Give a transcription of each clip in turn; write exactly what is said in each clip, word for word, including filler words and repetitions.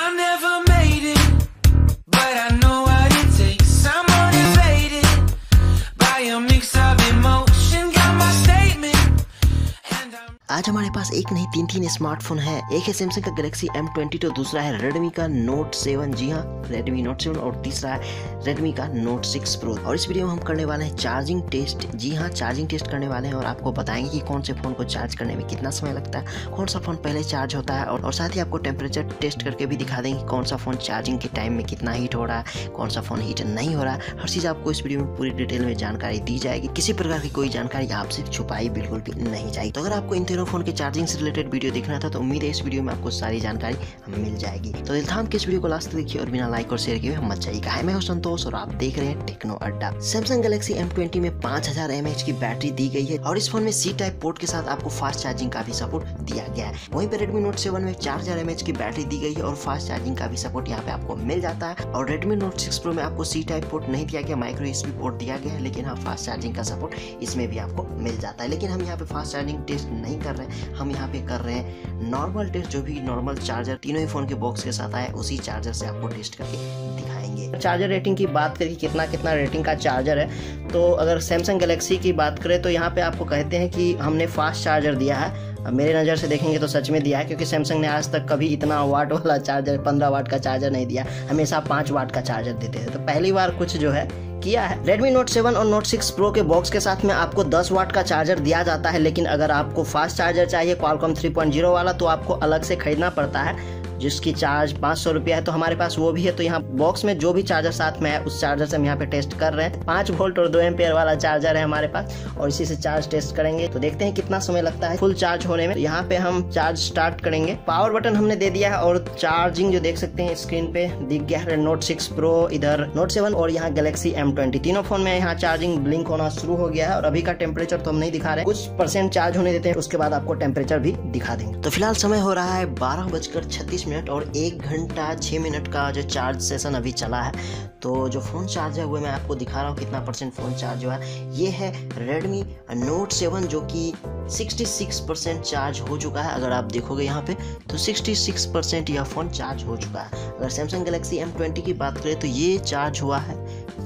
I never made it, but I know what it takes. I'm motivated by a mix of emotion. Got my statement, and I'm आज हमारे पास एक नहीं तीन तीन smartphone है। एक है सैमसंग का गैलेक्सी एम ट्वेंटी टू, दूसरा है रेडमी का नोट सेवन, जी हाँ रेडमी नोट सेवन, और तीसरा है रेडमी का नोट सिक्स प्रो। और इस वीडियो में हम करने वाले हैं चार्जिंग टेस्ट। जी हाँ चार्जिंग टेस्ट करने वाले हैं और आपको बताएंगे कि कौन से फ़ोन को चार्ज करने में कितना समय लगता है, कौन सा फ़ोन पहले चार्ज होता है, और, और साथ ही आपको टेम्परेचर टेस्ट करके भी दिखा देंगे कौन सा फ़ोन चार्जिंग के टाइम में कितना हीट हो रहा है, कौन सा फ़ोन हीट नहीं हो रहा है। हर चीज़ आपको इस वीडियो में पूरी डिटेल में जानकारी दी जाएगी। किसी प्रकार की कोई जानकारी आपसे छुपाई बिल्कुल भी नहीं जाएगी। तो अगर आपको इन तीनों फ़ोन के चार्जिंग से रिलेटेड वीडियो देखना था तो उम्मीद है इस वीडियो में आपको सारी जानकारी मिल जाएगी। तो दिल थाम के इस वीडियो को लास्ट तक देखिए और बिना लाइक और शेयर किए मत जाइएगा। है मैं हूं संतोष और आप देख रहे हैं टेक्नो अड्डा। सैमसंग गैलेक्सी एम ट्वेंटी में पाँच हज़ार एम ए एच की बैटरी दी गई है और इस फोन में सी टाइप पोर्ट के साथ आपको फास्ट चार्जिंग का भी सपोर्ट दिया गया है। वहीं पे रेडमी नोट सेवन में चार हज़ार एम ए एच की बैटरी दी गई है और फास्ट चार्जिंग का भी सपोर्ट यहाँ पे आपको मिल जाता है। और रेडमी नोट सिक्स प्रो में आपको सी टाइप पोर्ट नहीं दिया गया, माइक्रो यूएसबी पोर्ट दिया गया है, लेकिन हाँ फास्ट चार्जिंग का सपोर्ट इसमें भी आपको मिल जाता है। लेकिन हम यहाँ पे फास्ट चार्जिंग टेस्ट नहीं कर रहे हैं, हम यहाँ पे कर रहे हैं नॉर्मल टेस्ट। जो भी नॉर्मल चार्जर तीनों ही फोन के बॉक्स के साथ आए उसी चार्जर से आपको टेस्ट करके दिखाएंगे। चार्जर रेटिंग की बात करें कितना कितना रेटिंग का चार्जर है, तो अगर सैमसंग गैलेक्सी की बात करें तो यहाँ पे आपको कहते हैं कि हमने फास्ट चार्जर दिया है। अब मेरे नज़र से देखेंगे तो सच में दिया है, क्योंकि सैमसंग ने आज तक कभी इतना वाट वाला चार्जर पंद्रह वाट का चार्जर नहीं दिया, हमेशा पाँच वाट का चार्जर देते हैं। तो पहली बार कुछ जो है किया है। Redmi Note सेवन और Note सिक्स Pro के बॉक्स के साथ में आपको दस वाट का चार्जर दिया जाता है, लेकिन अगर आपको फास्ट चार्जर चाहिए Qualcomm थ्री पॉइंट ज़ीरो वाला तो आपको अलग से खरीदना पड़ता है, जिसकी चार्ज पाँच सौ रुपया है। तो हमारे पास वो भी है। तो यहाँ बॉक्स में जो भी चार्जर साथ में है उस चार्जर से हम यहाँ पे टेस्ट कर रहे हैं। पाँच वोल्ट और दो एम्पियर वाला चार्जर है हमारे पास और इसी से चार्ज टेस्ट करेंगे। तो देखते हैं कितना समय लगता है फुल चार्ज होने में। तो यहाँ पे हम चार्ज स्टार्ट करेंगे। पावर बटन हमने दे दिया है और चार्जिंग जो देख सकते हैं स्क्रीन पे दिख गया है। नोट सिक्स प्रो, इधर नोट सेवन और यहाँ गैलेक्सी एम ट्वेंटी, तीनों फोन में यहाँ चार्जिंग ब्लिंक होना शुरू हो गया है। और अभी का टेम्परेचर तो हम नहीं दिखा रहे, कुछ परसेंट चार्ज होने देते हैं, उसके बाद आपको टेम्परेचर भी दिखा देंगे। तो फिलहाल समय हो रहा है बारह बजकर छत्तीस मिनट और एक घंटा छः मिनट का जो चार्ज सेशन अभी चला है। तो जो फ़ोन चार्ज है वो मैं आपको दिखा रहा हूँ कितना परसेंट फ़ोन चार्ज हुआ है। ये है रेडमी नोट सेवन जो कि छियासठ परसेंट चार्ज हो चुका है। अगर आप देखोगे यहाँ पे तो छियासठ परसेंट यह फ़ोन चार्ज हो चुका है। अगर सैमसंग गैलेक्सी एम ट्वेंटी की बात करें तो ये चार्ज हुआ है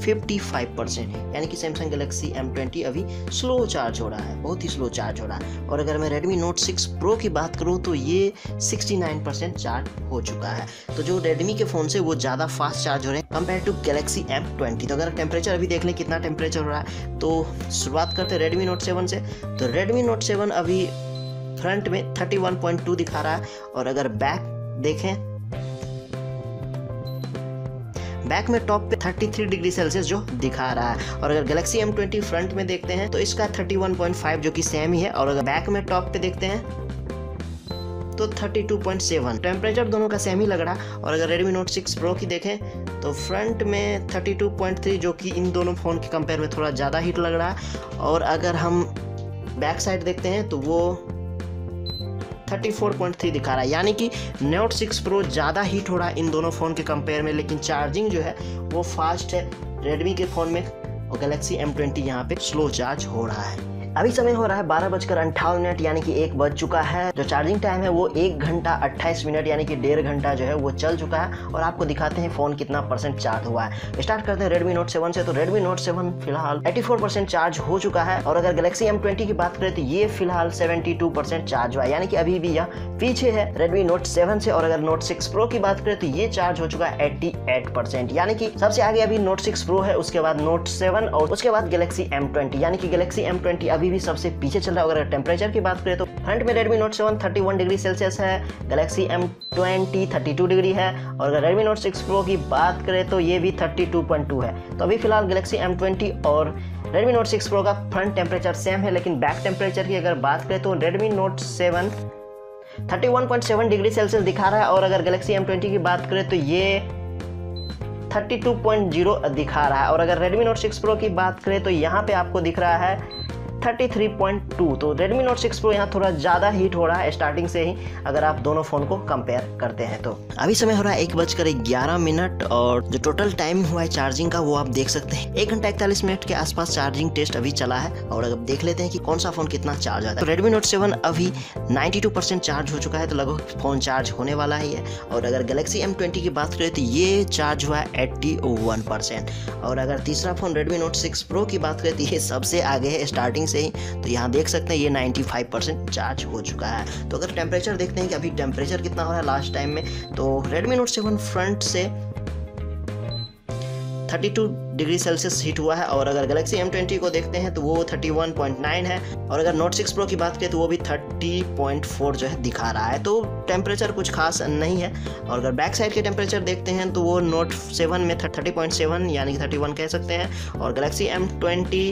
पचपन परसेंट, यानी कि सैमसंग गैलेक्सी एम ट्वेंटी अभी स्लो चार्ज हो रहा है, बहुत ही स्लो चार्ज हो रहा है। और अगर मैं रेडमी नोट सिक्स प्रो की बात करूँ तो ये उनहत्तर परसेंट चार्ज हो चुका है। तो जो रेडमी के फ़ोन से वो ज़्यादा फास्ट चार्ज हो रहे हैं compare to Galaxy M twenty. तो अगर टेम्परेचर अभी देख लें कितना टेम्परेचर हो रहा है, तो शुरुआत करते हैं रेडमी नोट सेवन से। तो रेडमी नोट सेवन अभी फ्रंट में इकतीस पॉइंट टू दिखा रहा है और अगर बैक देखें, बैक में टॉप पे तैंतीस डिग्री सेल्सियस जो दिखा रहा है। और अगर गैलेक्सी एम ट्वेंटी फ्रंट में देखते हैं तो इसका इकतीस पॉइंट फाइव जो कि सेम ही है। और अगर बैक में टॉप पे देखते हैं तो बत्तीस पॉइंट सेवन, टेम्परेचर दोनों का सेम ही लग रहा। और अगर रेडमी नोट सिक्स प्रो की देखें तो फ्रंट में बत्तीस पॉइंट थ्री जो कि इन दोनों फ़ोन के कंपेयर में थोड़ा ज़्यादा हीट लग रहा है। और अगर हम बैक साइड देखते हैं तो वो चौंतीस पॉइंट थ्री दिखा रहा है, यानी कि नोट सिक्स प्रो ज़्यादा हीट हो रहा है इन दोनों फ़ोन के कंपेयर में, लेकिन चार्जिंग जो है वो फास्ट है रेडमी के फ़ोन में और गैलेक्सी एम ट्वेंटी यहाँ पे स्लो चार्ज हो रहा है। अभी समय हो रहा है बारह बजकर अंठावन मिनट, यानी कि एक बज चुका है। जो चार्जिंग टाइम है वो एक घंटा अट्ठाईस मिनट यानी कि डेढ़ घंटा जो है वो चल चुका है। और आपको दिखाते हैं फ़ोन कितना परसेंट चार्ज हुआ है। स्टार्ट करते हैं रेडमी नोट सेवन से। तो रेडमी नोट सेवन फिलहाल चौरासी परसेंट चार्ज हो चुका है। और अगर गैलेक्सी एम ट्वेंटी की बात करें तो ये फिलहाल बहत्तर परसेंट चार्ज हुआ है, यानी कि अभी भी यह पीछे है रेडमी नोट सेवन से। और अगर नोट सिक्स प्रो की बात करें तो ये चार्ज हो चुका है अट्ठासी परसेंट, यानी कि सबसे आगे अभी नोट सिक्स प्रो है, उसके बाद नोट सेवन और उसके बाद गैलेक्सी एम ट्वेंटी, यानी कि गैलेक्सी एम ट्वेंटी अभी भी सबसे पीछे चल रहा है। अगर टेम्परेचर की बात करें तो फ्रंट में रेडमी नोट सेवन इकतीस डिग्री सेल्सियस है, गैलेक्सी एम ट्वेंटी बत्तीस डिग्री है। और अगर रेडमी नोट सिक्स प्रो की बात करें तो ये भी बत्तीस पॉइंट टू है। तो अभी फिलहाल गैलेक्सी एम ट्वेंटी और रेडमी नोट सिक्स प्रो का फ्रंट टेम्परेचर सेम है, लेकिन बैक टेम्परेचर की अगर बात करें तो रेडमी नोट सेवन इकतीस पॉइंट सेवन डिग्री सेल्सियस दिखा रहा है। और अगर गैलेक्सी एम ट्वेंटी की बात करें तो ये बत्तीस पॉइंट ज़ीरो दिखा रहा है। और अगर रेडमी नोट सिक्स प्रो की बात करें तो यहाँ पे आपको दिख रहा है थर्टी थ्री पॉइंट टू। तो Redmi Note सिक्स Pro यहाँ थोड़ा ज़्यादा हीट हो रहा है स्टार्टिंग से ही, अगर आप दोनों फ़ोन को कंपेयर करते हैं तो। अभी समय हो रहा है एक बजकर ग्यारह मिनट और जो टोटल टाइम हुआ है चार्जिंग का वो आप देख सकते हैं एक घंटा इकतालीस मिनट के आसपास चार्जिंग टेस्ट अभी चला है। और अगर देख लेते हैं कि कौन सा फ़ोन कितना चार्ज आता है, तो Redmi Note सेवन अभी बानवे परसेंट चार्ज हो चुका है, तो लगभग फ़ोन चार्ज होने वाला ही है। और अगर Galaxy एम ट्वेंटी की बात करें तो ये चार्ज हुआ है इक्यासी परसेंट। और अगर तीसरा phone Redmi Note six Pro की बात करें तो ये सबसे आगे है स्टार्टिंग से ही, तो यहाँ देख सकते हैं ये पचानवे परसेंट चार्ज हो चुका है। तो अगर टेम्परेचर देखते हैं कि अभी टेम्परेचर कितना हो रहा है लास्ट टाइम में, तो Redmi Note सेवन फ्रंट से बत्तीस डिग्री सेल्सियस हीट हुआ है। और अगर Galaxy एम ट्वेंटी को देखते हैं तो वो इकतीस पॉइंट नौ है। और अगर Note सिक्स Pro की बात करें तो वो भी तीस पॉइंट चार जो है दिखा रहा है, तो टेम्परेचर कुछ खास नहीं है। और अगर बैक साइड के टेम्परेचर देखते हैं तो वो Note सेवन में तीस पॉइंट सात यानी कि इकतीस कह सकते हैं, और Galaxy एम ट्वेंटी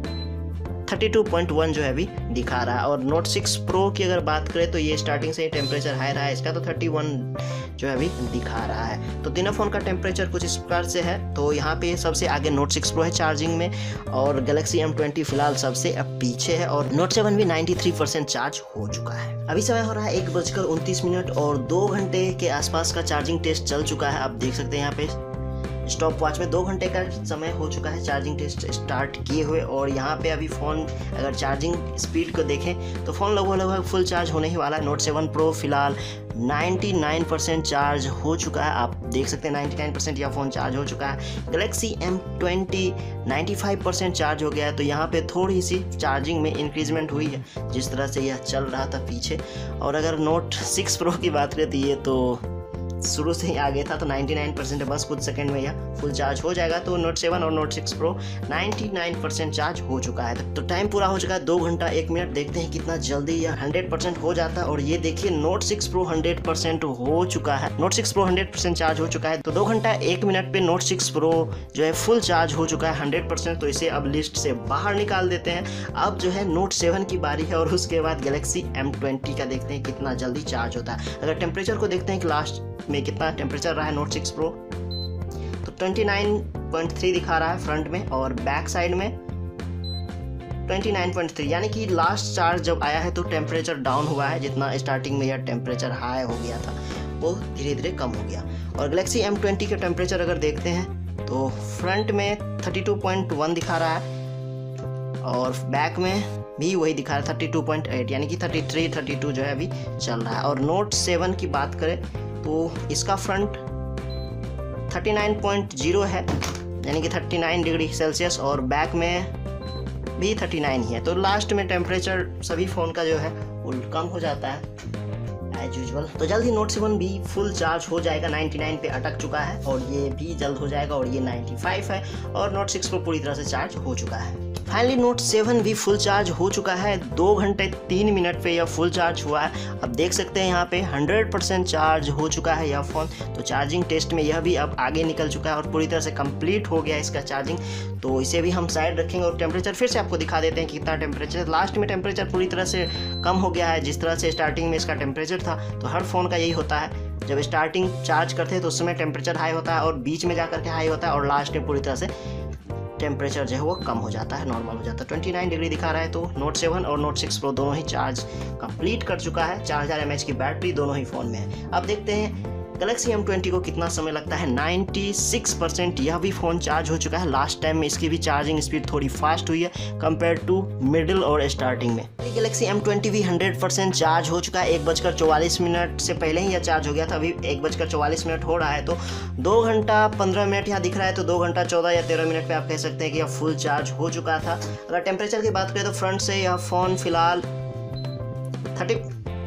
बत्तीस पॉइंट एक जो है अभी दिखा रहा है। और Note सिक्स Pro की अगर बात करें तो ये स्टार्टिंग से ही टेम्परेचर हाई रहा है इसका, तो इकतीस जो है अभी दिखा रहा है। तो तीनों फ़ोन का टेम्परेचर कुछ इस प्रकार से है। तो यहाँ पे सबसे आगे Note सिक्स Pro है चार्जिंग में, और Galaxy एम ट्वेंटी फिलहाल सबसे अब पीछे है, और Note सेवन भी तिरानवे परसेंट चार्ज हो चुका है। अभी समय हो रहा है एक बजकर उनतीस मिनट और दो घंटे के आसपास का चार्जिंग टेस्ट चल चुका है। आप देख सकते हैं यहाँ पे स्टॉप वॉच में दो घंटे का समय हो चुका है चार्जिंग टेस्ट स्टार्ट किए हुए। और यहाँ पे अभी फ़ोन अगर चार्जिंग स्पीड को देखें तो फ़ोन लगभग लगभग फुल चार्ज होने ही वाला है। Note सेवन Pro फिलहाल निन्यानवे परसेंट चार्ज हो चुका है, आप देख सकते हैं निन्यानवे परसेंट यह फ़ोन चार्ज हो चुका है। Galaxy एम ट्वेंटी पचानवे परसेंट चार्ज हो गया है, तो यहाँ पे थोड़ी सी चार्जिंग में इंक्रीजमेंट हुई है जिस तरह से यह चल रहा था पीछे। और अगर Note सिक्स Pro की बात करें तो ये तो शुरू से ही आगे था, तो निन्यानवे परसेंट बस कुछ सेकंड में यह फुल चार्ज हो जाएगा। तो Note सेवन और Note सिक्स Pro निन्यानवे परसेंट चार्ज हो चुका है। तो टाइम पूरा हो चुका है दो घंटा एक मिनट। देखते हैं कितना जल्दी यह सौ परसेंट हो जाता है। और ये देखिए Note सिक्स Pro सौ परसेंट हो चुका है, Note सिक्स Pro सौ परसेंट चार्ज हो चुका है। तो दो घंटा एक मिनट पे Note सिक्स Pro जो है फुल चार्ज हो चुका है सौ परसेंट। तो इसे अब लिस्ट से बाहर निकाल देते हैं। अब जो है Note सेवन की बारी है, और उसके बाद Galaxy एम ट्वेंटी का देखते हैं कितना जल्दी चार्ज होता है। अगर टेम्परेचर को देखते हैं कि लास्ट में कितना टेम्परेचर रहा है Note सिक्स Pro, तो उनतीस पॉइंट तीन दिखा रहा है फ्रंट में, और बैक साइड में उनतीस पॉइंट तीन, यानी कि लास्ट चार्ज जब आया है तो टेम्परेचर डाउन हुआ है। जितना स्टार्टिंग में यह टेम्परेचर हाई हो गया था वो धीरे धीरे कम हो गया। और Galaxy एम ट्वेंटी के टेम्परेचर अगर देखते हैं तो फ्रंट में बत्तीस पॉइंट एक दिखा रहा है, और बैक में भी वही दिखा रहा है बत्तीस पॉइंट आठ, यानी कि तैंतीस बत्तीस जो है अभी चल रहा है। और Note सेवन की बात करें तो इसका फ्रंट उनतालीस पॉइंट शून्य है, यानी कि उनतालीस डिग्री सेल्सियस, और बैक में भी उनतालीस ही है। तो लास्ट में टेम्परेचर सभी फ़ोन का जो है वो कम हो जाता है एज यूजुअल। तो जल्द ही Note सेवन भी फुल चार्ज हो जाएगा, निन्यानवे पे अटक चुका है, और ये भी जल्द हो जाएगा, और ये पचानवे है। और Note सिक्स Pro पूरी तरह से चार्ज हो चुका है। फाइनली Note सेवन भी फुल चार्ज हो चुका है, दो घंटे तीन मिनट पे यह फुल चार्ज हुआ है। अब देख सकते हैं यहाँ पे सौ परसेंट चार्ज हो चुका है यह फ़ोन। तो चार्जिंग टेस्ट में यह भी अब आगे निकल चुका है और पूरी तरह से कंप्लीट हो गया इसका चार्जिंग। तो इसे भी हम साइड रखेंगे और टेम्परेचर फिर से आपको दिखा देते हैं कि कितना टेम्परेचर। लास्ट में टेम्परेचर पूरी तरह से कम हो गया है, जिस तरह से स्टार्टिंग में इसका टेम्परेचर था। तो हर फ़ोन का यही होता है, जब स्टार्टिंग चार्ज करते हैं तो उस समय टेम्परेचर हाई होता है, और बीच में जा करके हाई होता है, और लास्ट में पूरी तरह से टेम्परेचर जो है वो कम हो जाता है, नॉर्मल हो जाता है। उनतीस डिग्री दिखा रहा है। तो Note सेवन और Note सिक्स Pro दोनों ही चार्ज कंप्लीट कर चुका है। चार हज़ार एम एच की बैटरी दोनों ही फ़ोन में है। अब देखते हैं Galaxy एम ट्वेंटी को कितना समय लगता है। छियानवे परसेंट यह भी फ़ोन चार्ज हो चुका है। लास्ट टाइम में इसकी भी चार्जिंग स्पीड थोड़ी फास्ट हुई है कंपेयर टू मिडिल और स्टार्टिंग में। Galaxy एम ट्वेंटी भी सौ परसेंट चार्ज हो चुका है। एक बजकर चौवालीस मिनट से पहले ही यह चार्ज हो गया था, अभी एक बजकर चौवालीस मिनट हो रहा है। तो दो घंटा पंद्रह मिनट यहाँ दिख रहा है, तो दो घंटा चौदह या तेरह मिनट में आप कह सकते हैं कि यह फुल चार्ज हो चुका था। अगर टेम्परेचर की बात करें तो फ्रंट से यह फ़ोन फिलहाल थर्टी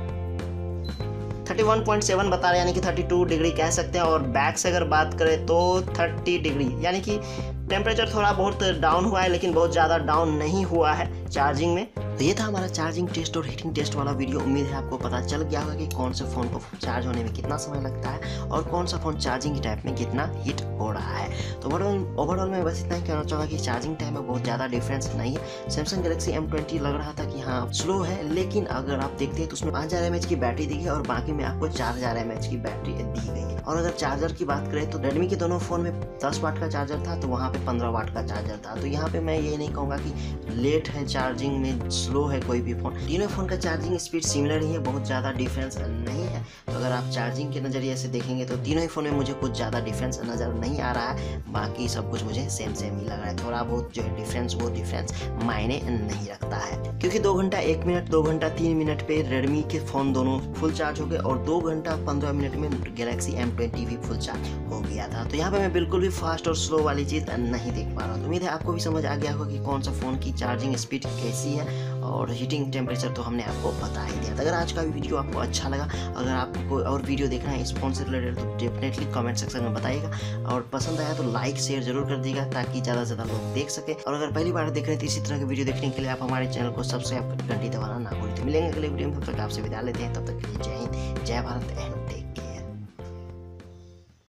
इकतीस पॉइंट सात बता रहे हैं, यानी कि बत्तीस डिग्री कह सकते हैं। और बैक से अगर बात करें तो तीस डिग्री, यानी कि टेम्परेचर थोड़ा बहुत डाउन हुआ है, लेकिन बहुत ज़्यादा डाउन नहीं हुआ है चार्जिंग में। तो ये था हमारा चार्जिंग टेस्ट और हीटिंग टेस्ट वाला वीडियो। उम्मीद है आपको पता चल गया होगा कि कौन से फ़ोन को चार्ज होने में कितना समय लगता है और कौन सा फ़ोन चार्जिंग की टाइप में कितना हीट हो रहा है। तो ओवरऑल ओवरऑल मैं बस इतना ही कहना चाहूँगा कि चार्जिंग टाइम में बहुत ज़्यादा डिफरेंस नहीं है। सैमसंग गैलेक्सी एम ट्वेंटी लग रहा था कि हाँ स्लो है, लेकिन अगर आप देखते हैं तो उसमें पाँच हज़ार एम एच की बैटरी दी है और बाकी में आपको चार हज़ार एम एच की बैटरी दी गई है। और अगर चार्जर की बात करें तो रेडमी के दोनों फ़ोन में दस वाट का चार्जर था, तो वहाँ पे पे पंद्रह वाट का चार्जर था। तो यहाँ पे मैं ये नहीं कहूँगा कि लेट है चार्जिंग में, स्लो है कोई भी फ़ोन। तीनों फ़ोन का चार्जिंग स्पीड सिमिलर ही है, बहुत ज़्यादा डिफरेंस नहीं है। तो अगर आप चार्जिंग के नज़रिए से देखेंगे तो तीनों ही फ़ोन में मुझे कुछ ज़्यादा डिफरेंस नज़र नहीं आ रहा है। बाकी सब कुछ मुझे सेम सेम ही लग रहा है। थोड़ा बहुत जो है डिफरेंस, वो डिफरेंस मायने नहीं रखता है, क्योंकि दो घंटा एक मिनट दो घंटा तीन मिनट पे रेडमी के फ़ोन दोनों फुल चार्ज हो गए और दो घंटा पंद्रह मिनट में गैलेक्सी एम ट्वेंटी भी फुल चार्ज हो गया था। तो यहाँ पे मैं बिल्कुल भी फास्ट और स्लो वाली चीज़ नहीं देख पा रहा हूँ। तो उम्मीद है आपको भी समझ आ गया होगा कि कौन सा फ़ोन की चार्जिंग स्पीड कैसी है और हीटिंग टेम्परेचर तो हमने आपको बता ही दिया था। अगर आज का भी वीडियो आपको अच्छा लगा, अगर आपको और वीडियो देखना है इस फ़ोन से रिलेटेड, तो डेफिनेटली कमेंट सेक्शन में बताइएगा और पसंद आया तो लाइक शेयर जरूर कर दीजिएगा ताकि ज़्यादा से ज़्यादा लोग देख सके। और अगर पहली बार देख रहे थे इसी तरह के वीडियो देखने के लिए आप हमारे चैनल को सब्सक्राइब कर घंटी दबाना ना भूलें। तो मिलेंगे अगले वीडियो में, तब तक आपसे विदा लेते हैं। तब तक के लिए जय हिंद, जय भारत एंड टेक केयर।